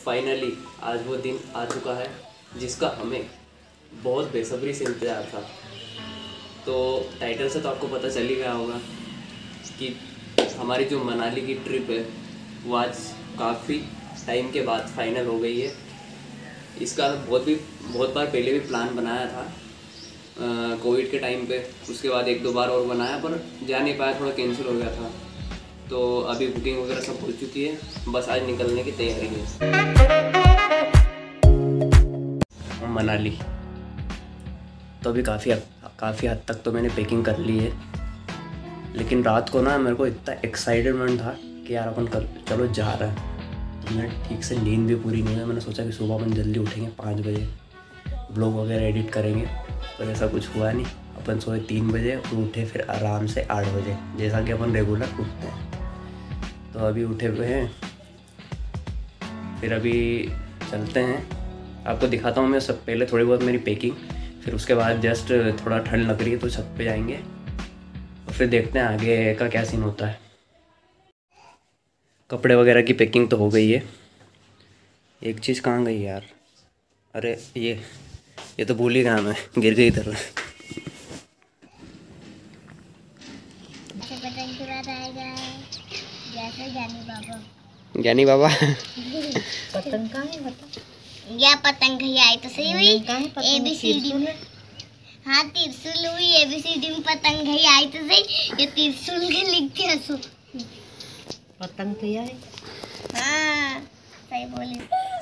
Finally आज वो दिन आ चुका है जिसका हमें बहुत बेसब्री से इंतज़ार था। तो टाइटल से तो आपको पता चल ही गया होगा कि हमारी जो मनाली की ट्रिप है वो आज काफ़ी टाइम के बाद फाइनल हो गई है। इसका बहुत बार पहले भी प्लान बनाया था कोविड के टाइम पे, उसके बाद एक दो बार और बनाया पर जा नहीं पाया, थोड़ा कैंसिल हो गया था। तो अभी बुकिंग वगैरह सब हो चुकी है, बस आज निकलने की तैयारी है। मनाली तो अभी काफ़ी हद तक तो मैंने पैकिंग कर ली है, लेकिन रात को ना मेरे को इतना एक्साइटमेंट था कि यार अपन चलो जा रहे हैं। तो मैं ठीक से नींद भी पूरी नहीं हुई। मैंने सोचा कि सुबह अपन जल्दी उठेंगे 5 बजे, ब्लॉग वगैरह एडिट करेंगे, पर ऐसा कुछ हुआ नहीं। अपन सोए 3 बजे और उठे फिर आराम से 8 बजे, जैसा कि अपन रेगुलर उठते हैं। तो अभी उठे हुए हैं, फिर अभी चलते हैं। आपको दिखाता हूँ मैं सब पहले थोड़ी बहुत मेरी पैकिंग, फिर उसके बाद जस्ट थोड़ा ठंड लग रही है तो छत पे जाएंगे और फिर देखते हैं आगे का क्या सीन होता है। कपड़े वगैरह की पैकिंग तो हो गई है। एक चीज़ कहाँ गई यार, अरे ये तो भूल ही गया मैं, गिर गई इधर। ज्ञानी बाबा पतंग कहाँ है बता? या पतंग कहीं आई तो सही हुई ABCD में। हाँ त्रिशूल हुई ABCD में, पतंग कहीं आई तो सही, ये त्रिशूल के लिखते हैं सो पतंग तो है। हाँ सही बोली।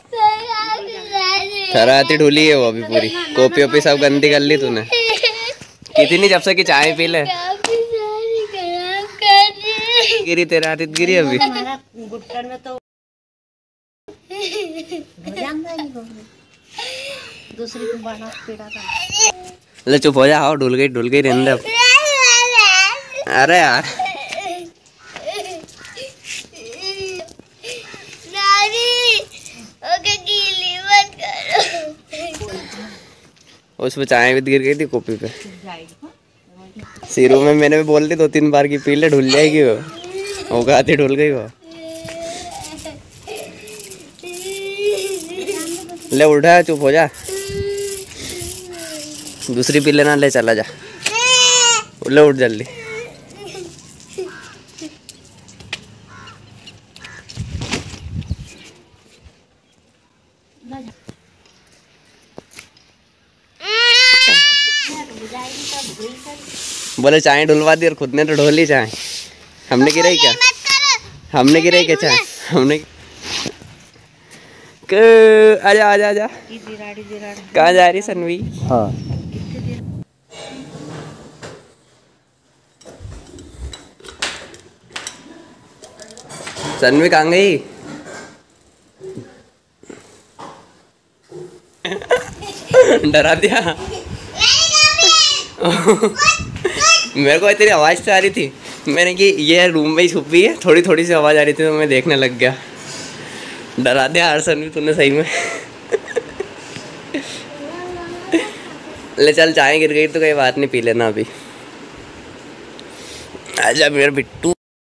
थराती ढूली है वो अभी पूरी, कॉपी वॉपी सब गंदी कर ली तूने। कितनी जब से कि चाय पी ले, गिरी तेरा हाथ गिरी अभी। हमारा गुट्टन में तो दूसरी को बड़ा पीड़ा था। ले चुप हो जा, ढुल गई रहने दे। अरे यार उसमें चाय भी गिर गई थी कॉपी पे। सिरों में मैंने भी बोल दी 2-3 बार की पी ले, ढुल जाएगी वो गाती ढुल गई वो। ले उठा, चुप हो जा, दूसरी पी लेना। ले चला जा, ले उठ जल्दी। बोले चाय ढुलवा दी और खुद ने तो ढोली चाय। हमने गिराई क्या? हमने गिराई क्या चाय? हमने आजा कहाँ जा रही सनवी? हाँ सनवी कहाँ गई? डरा दिया। मेरे को तेरी आवाज़ से आ रही थी, मैंने कि ये रूम में ही छुपी है, थोड़ी सी आवाज़ आ रही थी तो मैं देखने लग गया। डरा दिया हर्षन भी तूने सही में। ले चल, चाय गिर गई तो कोई बात नहीं, पी लेना अभी। आजा मेरा बिट्टू।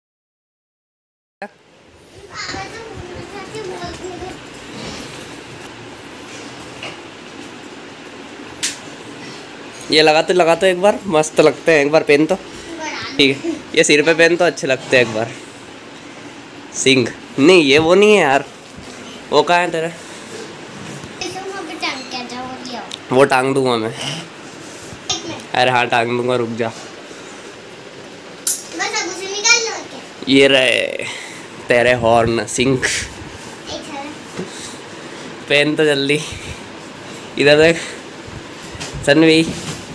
ये लगा तो एक बार, मस्त लगते हैं। एक बार पहन तो ठीक है, ये सिर पे पहन तो अच्छे लगते हैं एक बार। सिंग नहीं, ये वो नहीं है यार। वो कहाँ है तेरा? वो टांग दूंगा मैं। अरे हाँ टांग दूंगा, रुक जा। ये रहे तेरे हॉर्न सिंक, पहन तो जल्दी। इधर देख सनवी।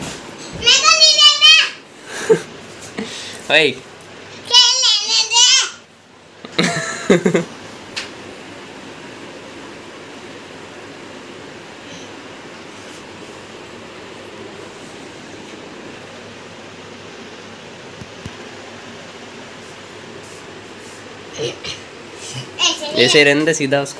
भाई ऐसे रहने दे सीधा उसको।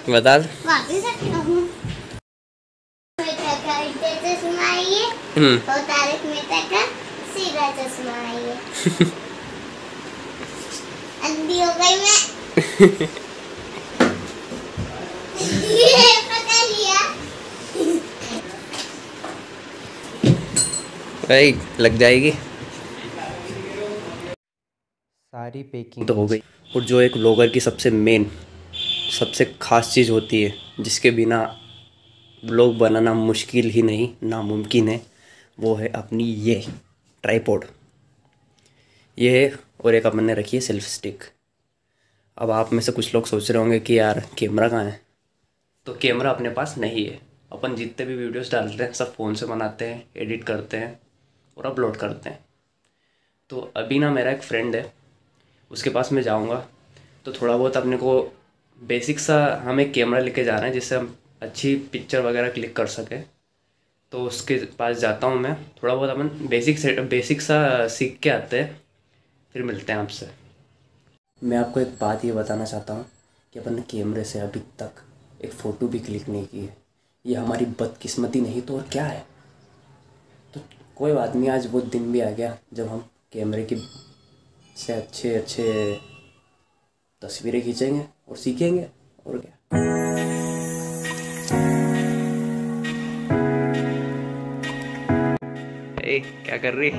बता। वापिस रखूं। चश्मा आइए और तारक मेहता का सीधा चश्मा आइए। अंधी हो गई मैं। पता लिया। भाई लग जाएगी। सारी पैकिंग तो हो गई, और जो एक व्लॉगर की सबसे मेन सबसे ख़ास चीज़ होती है जिसके बिना व्लॉग बनाना मुश्किल ही नहीं नामुमकिन है, वो है अपनी ये ट्राइपॉड। ये है, और एक अपन ने रखी है सेल्फी स्टिक। अब आप में से कुछ लोग सोच रहे होंगे कि यार कैमरा कहाँ है। तो कैमरा अपने पास नहीं है। अपन जितने भी वीडियोस डालते हैं सब फ़ोन से बनाते हैं, एडिट करते हैं और अपलोड करते हैं। तो अभी ना मेरा एक फ्रेंड है, उसके पास मैं जाऊंगा तो थोड़ा बहुत अपने को बेसिक सा हमें कैमरा लेके जाना है जिससे हम अच्छी पिक्चर वगैरह क्लिक कर सके। तो उसके पास जाता हूँ मैं, थोड़ा बहुत अपन बेसिक सा सीख के आते हैं, फिर मिलते हैं आपसे। मैं आपको एक बात ये बताना चाहता हूँ कि अपन ने कैमरे से अभी तक एक फ़ोटो भी क्लिक नहीं की है। ये हमारी बदकिस्मती नहीं तो और क्या है। तो कोई बात नहीं, आज वो दिन भी आ गया जब हम कैमरे की से अच्छे तस्वीरें खींचेंगे और सीखेंगे और क्या। ए, क्या कर रही?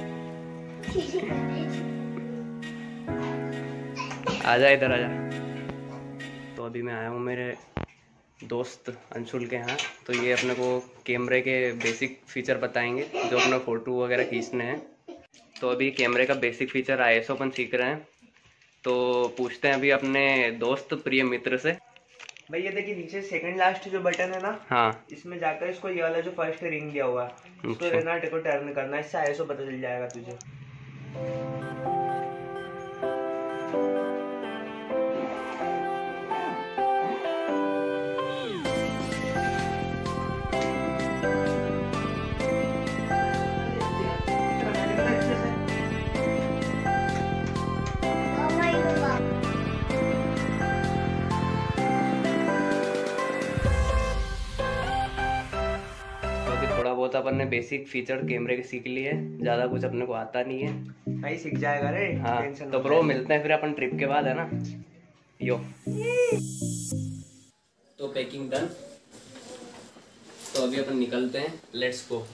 आजा इधर आजा। तो अभी मैं आया हूँ मेरे दोस्त अंशुल के यहाँ। तो ये अपने को कैमरे के बेसिक फीचर बताएंगे जो अपना फ़ोटो वगैरह खींचने हैं। तो अभी कैमरे का बेसिक फीचर ISO अपन सीख रहे हैं। तो पूछते हैं अभी अपने दोस्त प्रिय मित्र से। भाई ये देखिए नीचे सेकंड लास्ट जो बटन है ना, हाँ, इसमें जाकर इसको ये वाला जो फर्स्ट रिंग दिया हुआ है इसको अच्छा। रेनाल्ट को टर्न करना है, इससे ISO पता चल जाएगा तुझे। थोड़ा बहुत अपन ने बेसिक फीचर कैमरे के सीख लिए, ज़्यादा कुछ अपने को आता नहीं है। भाई सीख जाएगा रे, हाँ, टेंशन तो मत ब्रो ले। मिलते हैं फिर अपन ट्रिप के बाद, है ना। यो तो पैकिंग डन। तो अभी अपन निकलते हैं, लेट्स गो।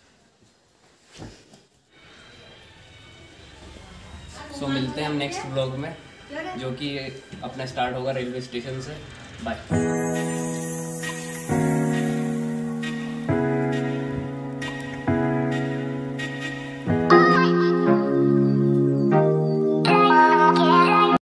सो मिलते हैं हम नेक्स्ट ब्लॉग में, जो कि अपना स्टार्ट होगा रेलवे स्टेशन से। बाय।